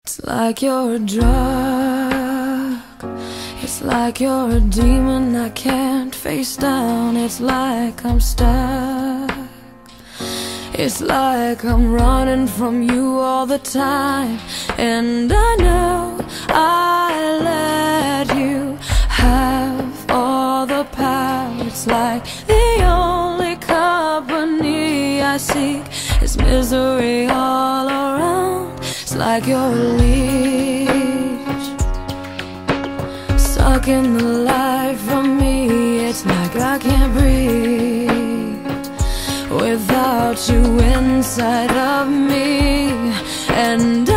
It's like you're a drug. It's like you're a demon I can't face down. It's like I'm stuck. It's like I'm running from you all the time. And I know I let you have all the power. It's like the only company I seek is misery all around. It's like you're a leech, sucking the life from me. It's like I can't breathe without you inside of me. And